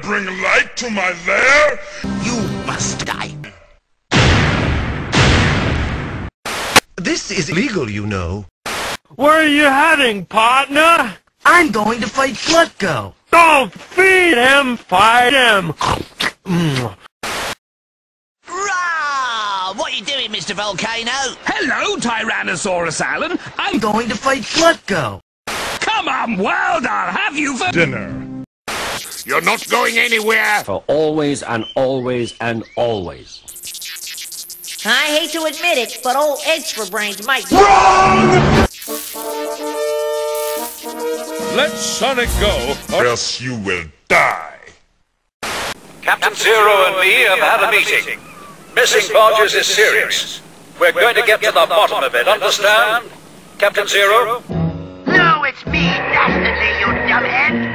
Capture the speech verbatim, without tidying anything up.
bring light to my lair? You must die. This is illegal, you know. Where are you heading, partner? I'm going to fight Slutko. Don't feed him, fight him. Rah! What are you doing, Mister Volcano? Hello, Tyrannosaurus Alan. I'm Going to fight Slutko. Come on, World, I'll have you for Dinner. You're not going anywhere! For always and always and always. I hate to admit it, but old eggs for brains might... Let Sonic go, or else you will die. Captain Zero and me have had a meeting. Missing barges is serious. We're going to get to the bottom of it, understand? Captain Zero? No, it's me, Dastardly, you dumbhead!